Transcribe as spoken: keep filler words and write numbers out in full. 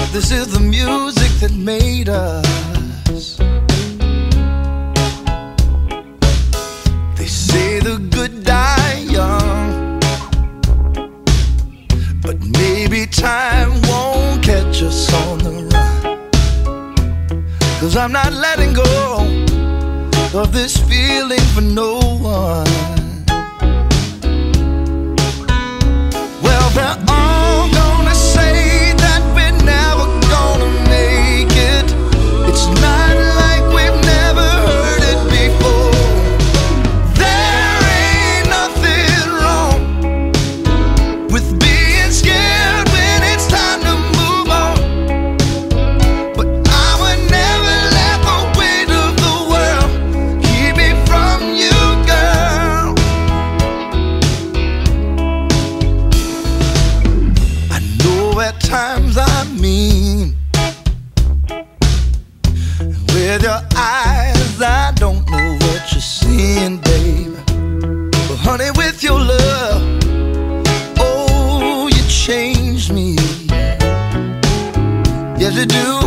This is the music that made us. They say the good die young, but maybe time won't catch us on the run. 'Cause I'm not letting go of this feeling for no one. Well, they're all gonna say that we're never gonna make it. It's not like we've never heard it before. There ain't nothing wrong with being scared when it's time to move on, but I would never let the weight of the world keep me from you, girl. I know at times I'm mean, with your eyes I don't know what you're seeing, babe. But honey, with your love, oh, you changed me. Yes, you do.